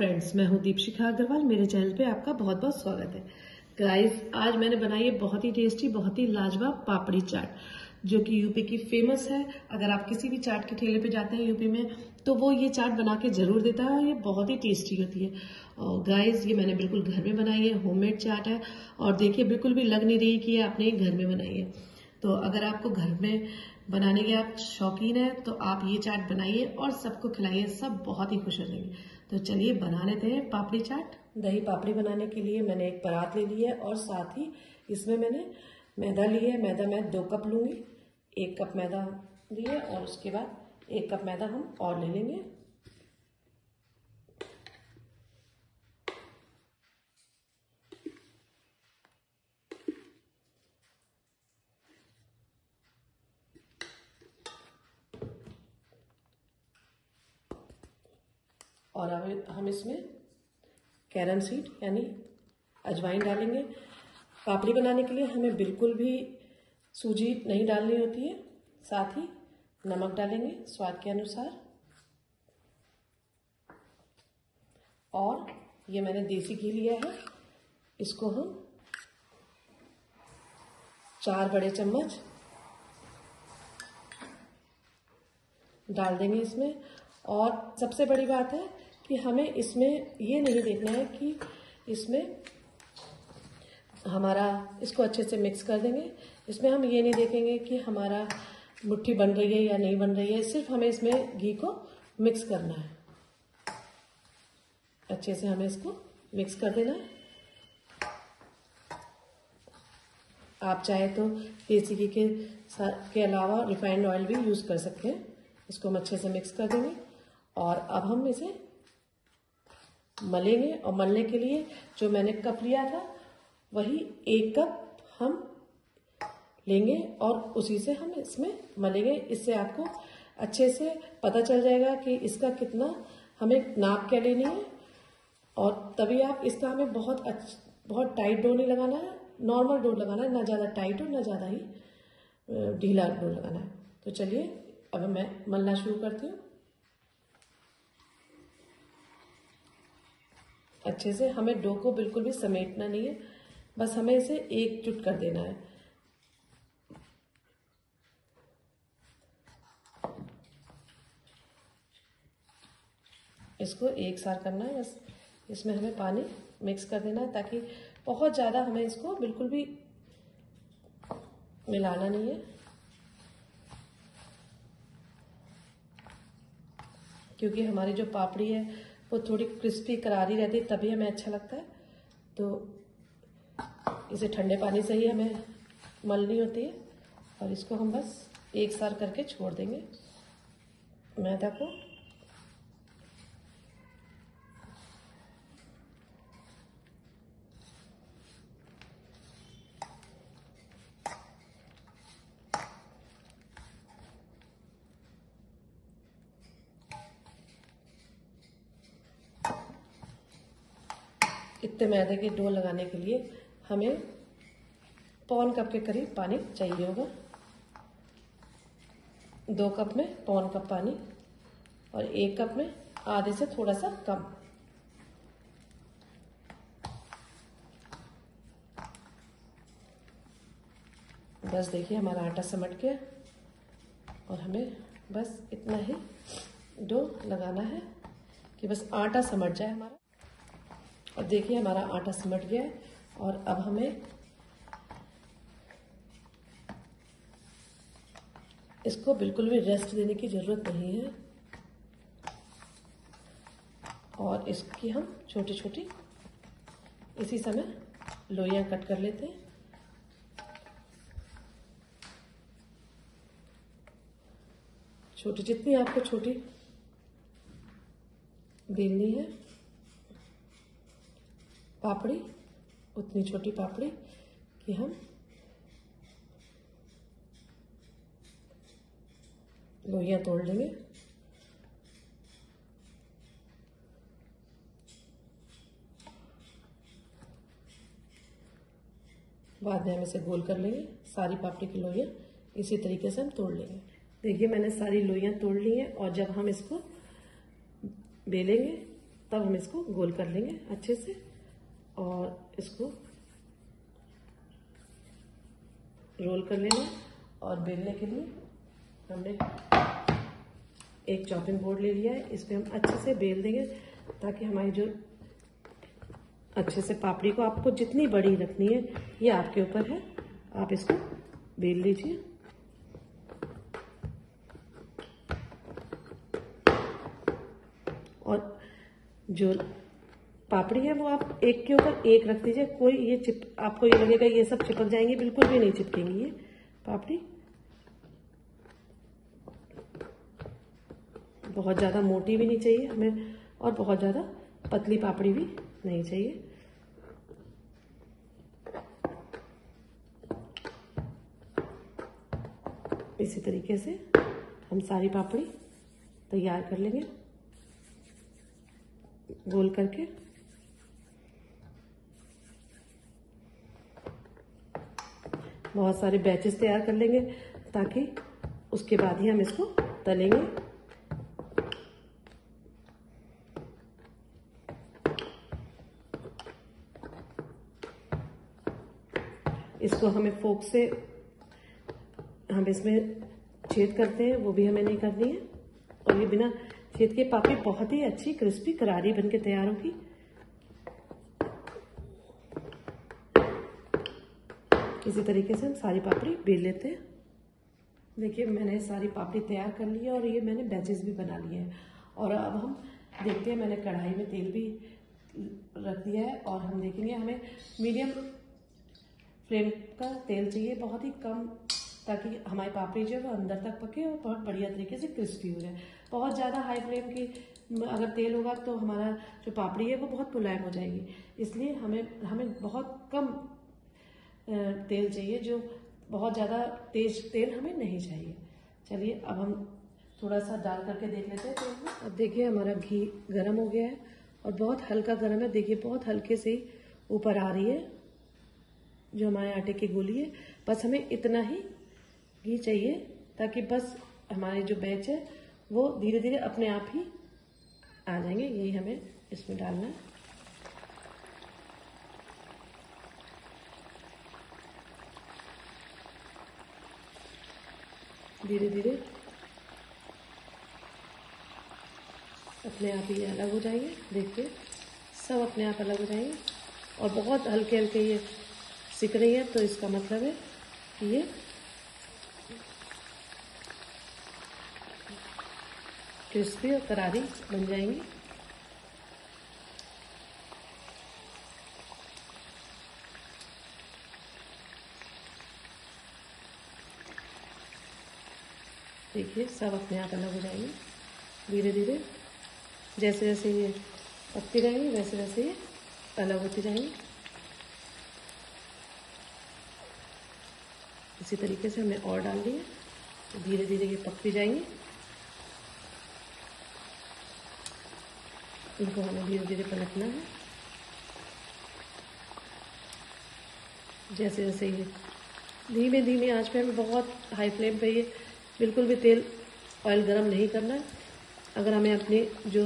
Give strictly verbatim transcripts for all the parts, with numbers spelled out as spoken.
Friends, मैं हूं दीपशिखा अग्रवाल। मेरे चैनल पे आपका बहुत बहुत स्वागत है। गाइस, आज मैंने बनाई है बहुत ही टेस्टी, बहुत ही लाजवाब पापड़ी चाट, जो कि यूपी की फेमस है। अगर आप किसी भी चाट के ठेले पे जाते हैं यूपी में, तो वो ये चाट बना के जरूर देता है। ये बहुत ही टेस्टी होती है। और गाइस, ये मैंने बिल्कुल घर में बनाई है, होममेड चाट है। और देखिए, बिल्कुल भी लग नहीं रही कि ये आपने घर में बनाई है। तो अगर आपको घर में बनाने के आप शौकीन हैं, तो आप ये चाट बनाइए और सबको खिलाइए। सब बहुत ही खुश हो जाएंगे। तो चलिए बना लेते हैं पापड़ी चाट। दही पापड़ी बनाने के लिए मैंने एक परात ले ली है और साथ ही इसमें मैंने मैदा ली है। मैदा मैं दो कप लूंगी। एक कप मैदा लिए और उसके बाद एक कप मैदा हम और ले लेंगे। और अब हम इसमें कैरम सीड यानी अजवाइन डालेंगे। पापड़ी बनाने के लिए हमें बिल्कुल भी सूजी नहीं डालनी होती है। साथ ही नमक डालेंगे स्वाद के अनुसार। और ये मैंने देसी घी लिया है, इसको हम चार बड़े चम्मच डाल देंगे इसमें। और सबसे बड़ी बात है कि हमें इसमें ये नहीं देखना है कि इसमें हमारा, इसको अच्छे से मिक्स कर देंगे। इसमें हम ये नहीं देखेंगे कि हमारा मुट्ठी बन रही है या नहीं बन रही है। सिर्फ हमें इसमें घी को मिक्स करना है। अच्छे से हमें इसको मिक्स कर देना है। आप चाहे तो देसी घी के के अलावा रिफाइंड ऑयल भी यूज कर सकते हैं। इसको हम अच्छे से मिक्स कर देंगे और अब हम इसे मलेंगे। और मलने के लिए जो मैंने कप लिया था वही एक कप हम लेंगे और उसी से हम इसमें मलेंगे। इससे आपको अच्छे से पता चल जाएगा कि इसका कितना हमें नाप क्या लेनी है। और तभी आप इसका हमें बहुत अच्छा, बहुत टाइट डो नहीं लगाना है, नॉर्मल डो लगाना है। ना ज़्यादा टाइट हो ना ज़्यादा ही ढीला डो लगाना है। तो चलिए अब मैं मलना शुरू करती हूँ। अच्छे से हमें डो को बिल्कुल भी समेटना नहीं है, बस हमें इसे एकजुट कर देना है। इसको एक साथ करना है। बस इसमें हमें पानी मिक्स कर देना है, ताकि बहुत ज़्यादा हमें इसको बिल्कुल भी मिलाना नहीं है, क्योंकि हमारी जो पापड़ी है वो थोड़ी क्रिस्पी करारी रहती है, तभी हमें अच्छा लगता है। तो इसे ठंडे पानी से ही हमें मलनी होती है। और इसको हम बस एक साथ करके छोड़ देंगे मैदा को। इतने मैदे के डो लगाने के लिए हमें पौन कप के करीब पानी चाहिए होगा। दो कप में पौन कप पानी और एक कप में आधे से थोड़ा सा कम। बस देखिए, हमारा आटा समट गया और हमें बस इतना ही डो लगाना है कि बस आटा समट जाए हमारा। अब देखिए, हमारा आटा सिमट गया है और अब हमें इसको बिल्कुल भी रेस्ट देने की जरूरत नहीं है। और इसकी हम छोटी छोटी इसी समय लोइयां कट कर लेते हैं। छोटी, जितनी आपको छोटी बेलनी है पापड़ी, उतनी छोटी पापड़ी कि हम लोइयां तोड़ लेंगे। बाद में हम इसे गोल कर लेंगे। सारी पापड़ी की लोइयां इसी तरीके से हम तोड़ लेंगे। देखिए, मैंने सारी लोइयां तोड़ ली हैं और जब हम इसको बेलेंगे तब हम इसको गोल कर लेंगे अच्छे से और इसको रोल कर लेना। और बेलने के लिए हमने एक चॉपिंग बोर्ड ले लिया है, इसमें हम अच्छे से बेल देंगे ताकि हमारी जो अच्छे से पापड़ी को आपको जितनी बड़ी रखनी है ये आपके ऊपर है, आप इसको बेल लीजिए। और जो पापड़ी है वो आप एक के ऊपर एक रख दीजिए, कोई ये चिप आपको ये लगेगा ये सब चिपक जाएंगी, बिल्कुल भी नहीं चिपकेंगी ये पापड़ी। बहुत ज़्यादा मोटी भी नहीं चाहिए हमें और बहुत ज़्यादा पतली पापड़ी भी नहीं चाहिए। इसी तरीके से हम सारी पापड़ी तैयार कर लेंगे गोल करके। बहुत सारे बैचेस तैयार कर लेंगे ताकि उसके बाद ही हम इसको तलेंगे। इसको हमें फोक से हम इसमें छेद करते हैं, वो भी हमें नहीं करनी है। और ये बिना छेद के पापड़ी बहुत ही अच्छी क्रिस्पी करारी बनके तैयार होगी। इसी तरीके से हम सारी पापड़ी बेल लेते हैं। देखिए मैंने सारी पापड़ी तैयार कर ली है और ये मैंने बैचेस भी बना लिए हैं। और अब हम देखते हैं, मैंने कढ़ाई में तेल भी रख दिया है और हम देखेंगे हमें मीडियम फ्लेम का तेल चाहिए, बहुत ही कम, ताकि हमारी पापड़ी जो है वो अंदर तक पके और बहुत बढ़िया तरीके से क्रिस्पी हो जाए। बहुत ज़्यादा हाई फ्लेम की अगर तेल होगा तो हमारा जो पापड़ी है वो बहुत मुलायम हो जाएगी। इसलिए हमें हमें बहुत कम तेल चाहिए, जो बहुत ज़्यादा तेज तेल हमें नहीं चाहिए। चलिए अब हम थोड़ा सा डाल करके देख लेते हैं तेल में। अब देखिए हमारा घी गर्म हो गया है और बहुत हल्का गर्म है। देखिए बहुत हल्के से ही ऊपर आ रही है जो हमारे आटे की गोली है। बस हमें इतना ही घी चाहिए ताकि बस हमारे जो बैच है वो धीरे धीरे अपने आप ही आ जाएंगे। यही हमें इसमें डालना है। धीरे धीरे अपने आप ही अलग हो जाएंगे। देखिए सब अपने आप अलग हो जाएंगे और बहुत हल्के हल्के ये सिक रही है, तो इसका मतलब है कि ये क्रिस्पी और करारी बन जाएंगी। देखिए सब अपने आप अलग हो जाएंगे धीरे धीरे। जैसे जैसे ये पकती रहेंगी वैसे वैसे ये अलग होती जाएंगी। इसी तरीके से हमने और डाल दिए, तो धीरे धीरे ये पकती जाएंगी। इनको हमें धीरे धीरे पलटना है। जैसे जैसे ये धीमे धीमे आंच पे, हमें बहुत हाई फ्लेम पे ये बिल्कुल भी तेल ऑयल गरम नहीं करना है। अगर हमें अपनी जो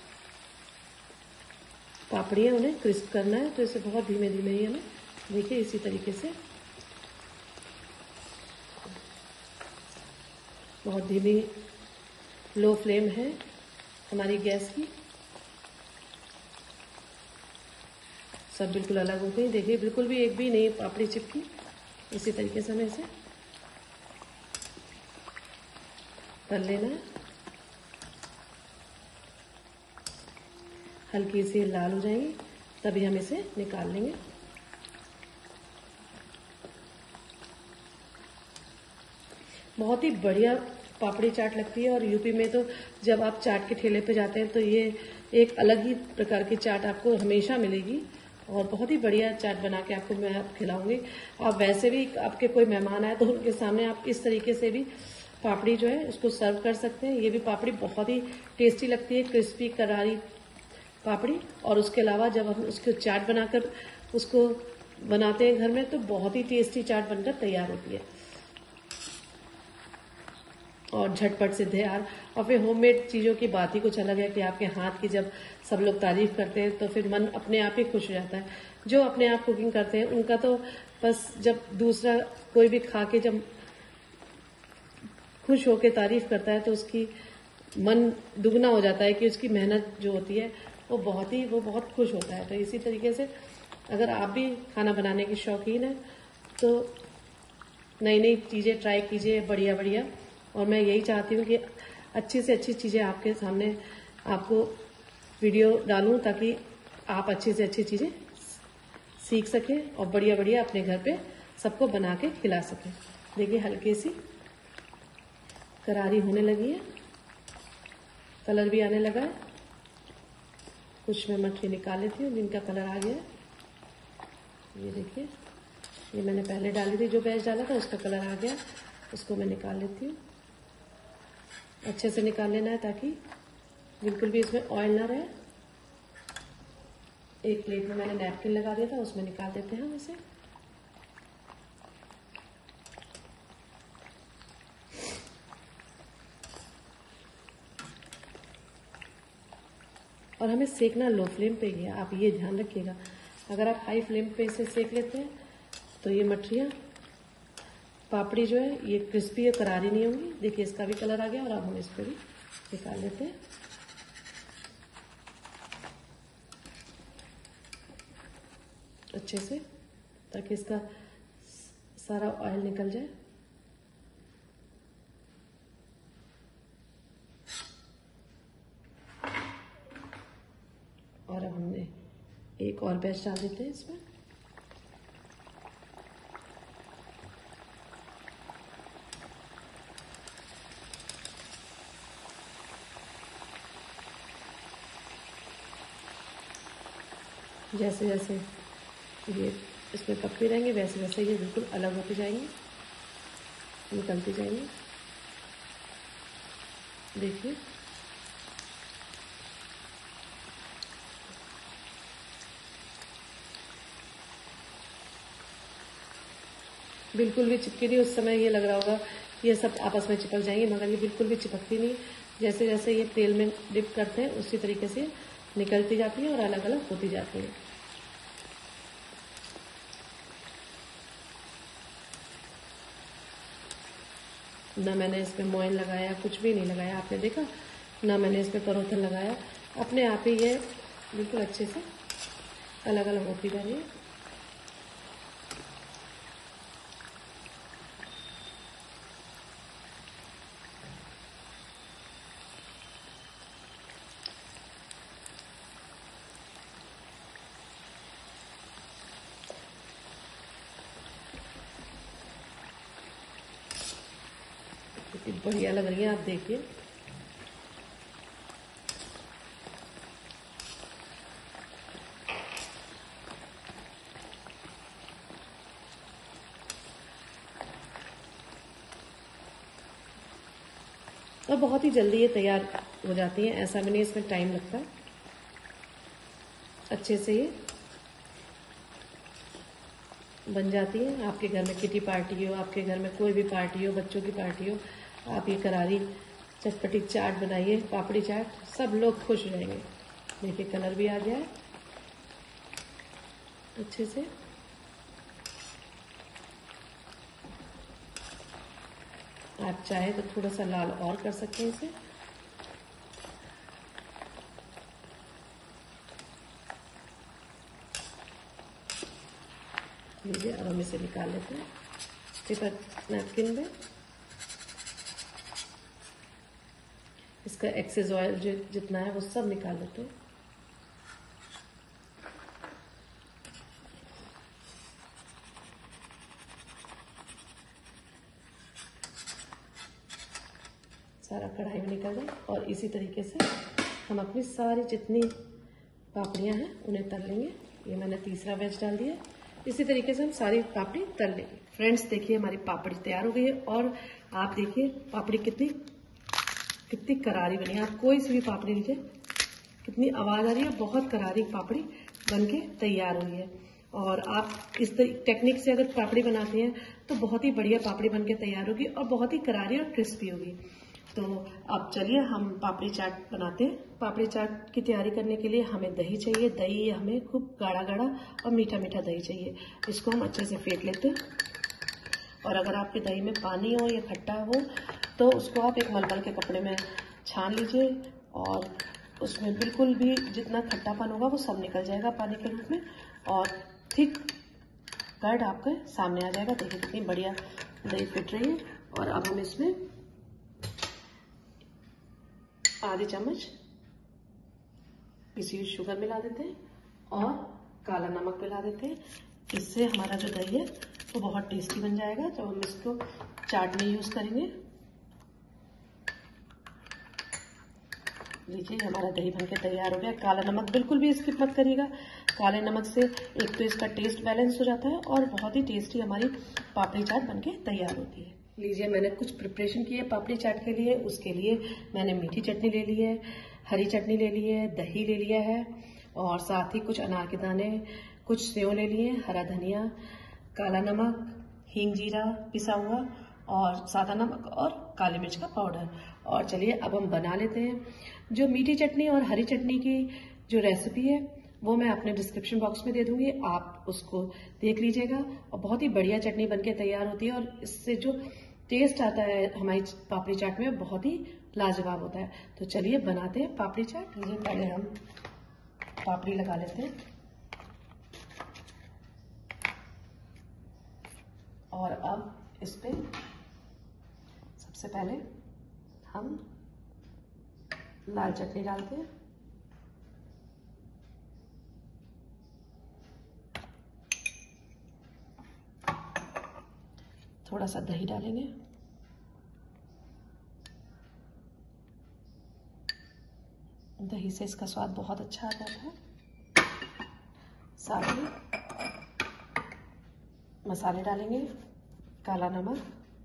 पापड़ी है उन्हें क्रिस्प करना है तो इसे बहुत धीमे धीमे ही हमें, देखिए इसी तरीके से बहुत धीमी लो फ्लेम है हमारी गैस की। सब बिल्कुल अलग हो गई। देखिए बिल्कुल भी एक भी नहीं पापड़ी चिपकी। इसी तरीके से हमें इसे तल लेना है। हल्की सी लाल हो जाएंगी तभी हम इसे निकाल लेंगे। बहुत ही बढ़िया पापड़ी चाट लगती है। और यूपी में तो जब आप चाट के ठेले पे जाते हैं तो ये एक अलग ही प्रकार की चाट आपको हमेशा मिलेगी और बहुत ही बढ़िया चाट बना के आपको मैं आप खिलाऊंगी। आप वैसे भी आपके कोई मेहमान आए तो उनके सामने आप इस तरीके से भी पापड़ी जो है इसको सर्व कर सकते हैं। ये भी पापड़ी बहुत ही टेस्टी लगती है, क्रिस्पी करारी पापड़ी। और उसके अलावा जब हम उसको चाट बनाकर उसको बनाते हैं घर में तो बहुत ही टेस्टी चाट बनकर तैयार होती है। और झटपट से तैयार। और फिर होममेड चीजों की बात ही कुछ अलग है कि आपके हाथ की जब सब लोग तारीफ करते हैं तो फिर मन अपने आप ही खुश हो जाता है। जो अपने आप कुकिंग करते हैं उनका तो बस जब दूसरा कोई भी खा के जब खुश होकर तारीफ करता है तो उसकी मन दुगना हो जाता है कि उसकी मेहनत जो होती है वो बहुत ही वो बहुत खुश होता है। तो इसी तरीके से अगर आप भी खाना बनाने की शौकीन है तो नई नई चीजें ट्राई कीजिए, बढ़िया बढ़िया। और मैं यही चाहती हूँ कि अच्छी से अच्छी चीजें आपके सामने आपको वीडियो डालूं ताकि आप अच्छी से अच्छी चीजें सीख सकें और बढ़िया बढ़िया अपने घर पे सबको बना के खिला सकें। देखिए हल्की सी करारी होने लगी है, कलर भी आने लगा है। कुछ मैं मछली निकाल लेती हूँ जिनका कलर आ गया है। ये देखिए, ये मैंने पहले डाली थी, जो बैच डाला था उसका कलर आ गया, उसको मैं निकाल लेती हूँ। अच्छे से निकाल लेना है ताकि बिल्कुल भी इसमें ऑयल ना रहे। एक प्लेट में मैंने नैपकिन लगा दिया था, उसमें निकाल देते हैं हम इसे। और हमें सेकना लो फ्लेम पे ही है, आप ये ध्यान रखिएगा। अगर आप हाई फ्लेम पे इसे सेक लेते हैं तो ये मठरियाँ पापड़ी जो है ये क्रिस्पी और करारी नहीं होंगी। देखिए इसका भी कलर आ गया और अब हम इसको भी निकाल लेते हैं अच्छे से ताकि इसका सारा ऑयल निकल जाए। और अब हमने एक और बैच डाल देते हैं इसमें। जैसे जैसे ये इसमें पकते रहेंगे वैसे वैसे ये बिल्कुल अलग होते जाएंगे, निकलते जाएंगे। देखिए बिल्कुल भी चिपकी नहीं। उस समय ये लग रहा होगा ये सब आपस में चिपक जाएंगे, मगर ये बिल्कुल भी चिपकती नहीं। जैसे जैसे ये तेल में डिप करते हैं उसी तरीके से निकलती जाती है और अलग अलग होती जाती है। ना मैंने इसमें मोइन लगाया, कुछ भी नहीं लगाया, आपने देखा ना मैंने इसमें परोठन लगाया। अपने आप ही ये बिल्कुल अच्छे से अलग अलग होती जा रही है। कितनी बढ़िया लग रही है, आप देखिए। और बहुत ही जल्दी ये तैयार हो जाती है, ऐसा भी नहीं इसमें टाइम लगता। अच्छे से ये बन जाती है। आपके घर में किटी पार्टी हो, आपके घर में कोई भी पार्टी हो, बच्चों की पार्टी हो, आप ये करारी चटपटी चाट बनाइए, पापड़ी चाट, सब लोग खुश रहेंगे। देखिए कलर भी आ गया है अच्छे से। आप चाहे तो थोड़ा सा लाल और कर सकते हैं इसे। लीजिए अब हम इसे निकाल लेते हैं पेपर नैपकिन में। इसका एक्सेस ऑयल जो जितना है वो सब निकाल लेते हैं। सारा कढ़ाई में निकल जाए। और इसी तरीके से हम अपनी सारी जितनी पापड़ियाँ हैं उन्हें तल लेंगे। ये मैंने तीसरा बैच डाल दिया। इसी तरीके से हम सारी पापड़ी तल लेंगे। फ्रेंड्स देखिए हमारी पापड़ी तैयार हो गई है। और आप देखिए पापड़ी कितनी कितनी करारी बनी है। आप कोई सी भी पापड़ी लीजिए, कितनी आवाज आ रही है। बहुत करारी पापड़ी बनके तैयार हुई है। और आप इस टेक्निक से अगर पापड़ी बनाती हैं तो बहुत ही बढ़िया पापड़ी बनके तैयार होगी और बहुत ही करारी और क्रिस्पी होगी। तो अब चलिए हम पापड़ी चाट बनाते हैं। पापड़ी चाट की तैयारी करने के लिए हमें दही चाहिए। दही हमें खूब गाढ़ा गाढ़ा और मीठा मीठा दही चाहिए। इसको हम अच्छे से फेंट लेते हैं। और अगर आपके दही में पानी हो या खट्टा हो तो उसको आप एक मलमल के कपड़े में छान लीजिए और उसमें बिल्कुल भी जितना खट्टापन होगा वो सब निकल जाएगा पानी के रूप में और थिक कर्ड आपके सामने आ जाएगा। देखिए कितनी बढ़िया दही फिट रही है। और अब हम इसमें आधी चम्मच पिसी हुई शुगर मिला देते हैं और काला नमक मिला देते हैं। इससे हमारा जो दही है वो बहुत टेस्टी बन जाएगा जब हम इसको चाट में यूज करेंगे। लीजिए हमारा दही बनके तैयार हो गया। काला नमक बिल्कुल भी स्किप मत करिएगा। काले नमक से एक तो इसका टेस्ट बैलेंस हो जाता है और बहुत ही टेस्टी हमारी पापड़ी चाट बनके तैयार होती है। लीजिए मैंने कुछ प्रिपरेशन की है पापड़ी चाट के लिए। उसके लिए मैंने मीठी चटनी ले ली है, हरी चटनी ले ली है, दही ले लिया है और साथ ही कुछ अनार के दाने, कुछ सेव ले लिए, हरा धनिया, काला नमक, हींग जीरा पिसा हुआ और सादा नमक और काली मिर्च का पाउडर। और चलिए अब हम बना लेते हैं। जो मीठी चटनी और हरी चटनी की जो रेसिपी है वो मैं अपने डिस्क्रिप्शन बॉक्स में दे दूंगी, आप उसको देख लीजिएगा। और बहुत ही बढ़िया चटनी बनके तैयार होती है और इससे जो टेस्ट आता है हमारी पापड़ी चाट में बहुत ही लाजवाब होता है। तो चलिए बनाते हैं पापड़ी चाट। लीजिए पहले हम पापड़ी लगा लेते हैं और अब इस पे सबसे पहले हम लाल चटनी डालते हैं, थोड़ा सा दही डालेंगे, दही से इसका स्वाद बहुत अच्छा आ जाता है। साथ ही मसाले डालेंगे, काला नमक,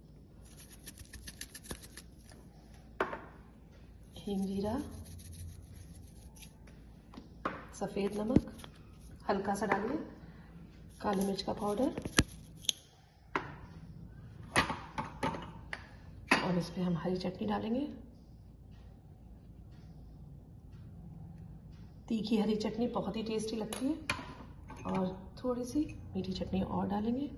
हींग जीरा, सफेद नमक हल्का सा डालिए, काली मिर्च का पाउडर और इस पे हम हरी चटनी डालेंगे। तीखी हरी चटनी बहुत ही टेस्टी लगती है और थोड़ी सी मीठी चटनी और डालेंगे।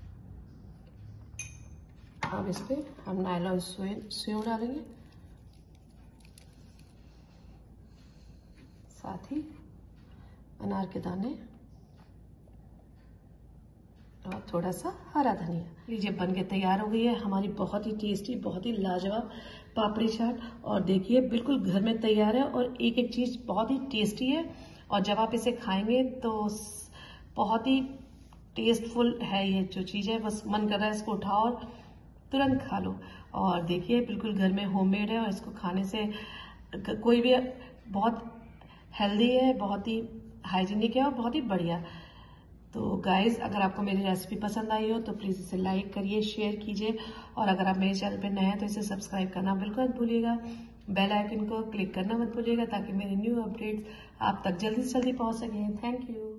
अब इस पे हम नायलॉन सेव डालेंगे, साथ ही अनार के दाने और थोड़ा सा हरा धनिया। लीजिए बनके तैयार हो गई है हमारी बहुत ही टेस्टी, बहुत ही लाजवाब पापड़ी चाट। और देखिए बिल्कुल घर में तैयार है और एक एक चीज बहुत ही टेस्टी है और जब आप इसे खाएंगे तो बहुत ही टेस्टफुल है। ये जो चीज है बस मन कर रहा है इसको उठाओ और तुरंत खा लो। और देखिए बिल्कुल घर में होममेड है और इसको खाने से कोई भी बहुत हेल्दी है, बहुत ही हाइजीनिक है और बहुत ही बढ़िया। तो गाइज अगर आपको मेरी रेसिपी पसंद आई हो तो प्लीज़ इसे लाइक करिए, शेयर कीजिए और अगर आप मेरे चैनल पर नए हैं तो इसे सब्सक्राइब करना बिल्कुल मत भूलिएगा। बेल आइकन को क्लिक करना मत भूलिएगा ताकि मेरे न्यू अपडेट्स आप तक जल्दी से जल्दी पहुंच सकें। Thank you.